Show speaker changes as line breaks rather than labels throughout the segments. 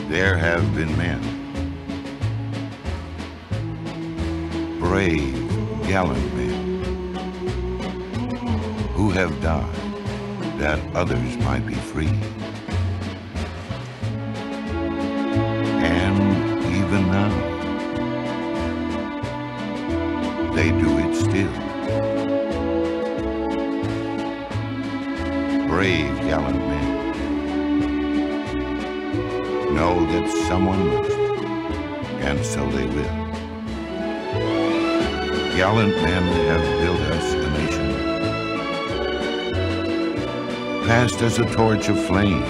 there have been men, brave, gallant men, who have died that others might be free. And even now, they do it still. Brave, gallant men know that someone must, and so they will. Gallant men have built us a nation, passed as a torch of flame.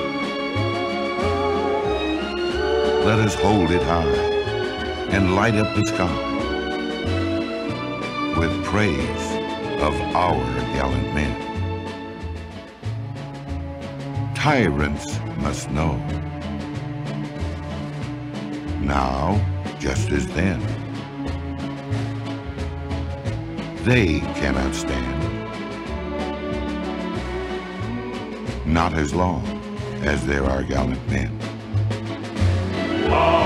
Let us hold it high and light up the sky with praise of our gallant men. Tyrants must know, now just as then, they cannot stand, not as long as there are gallant men.